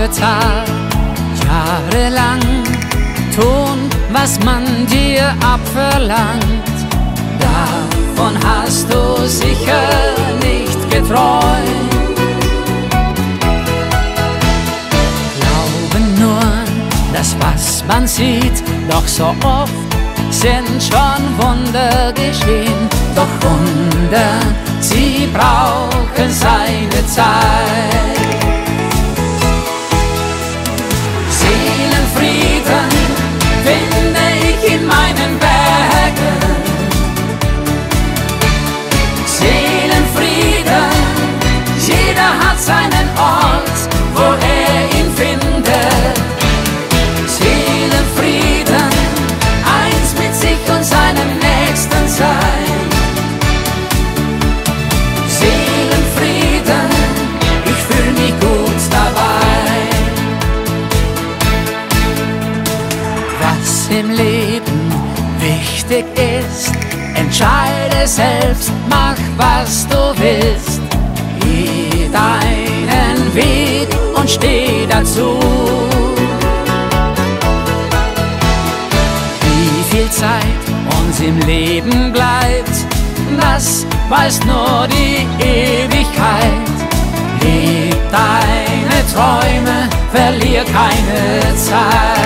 für Tag, jahrelang tun, was man dir abverlangt. Davon hast du sicher nicht geträumt. Glaube nur, das was man sieht, doch so oft sind schon Wunder geschehen. Doch Wunder, sie brauchen seine Zeit. Seelenfrieden finde ich in meinen Bergen. Seelenfrieden, jeder hat seinen Ort, wo er ihn findet. Seelenfrieden, eins mit sich und seinem Nächsten sein. Seelenfrieden, ich fühl mich gut dabei. Was im Leben wichtig ist, entscheide selbst, mach was du willst. Geh deinen Weg und steh dazu. Wie viel Zeit uns im Leben bleibt, das weiß nur die Ewigkeit. Leb deine Träume, verlier keine Zeit.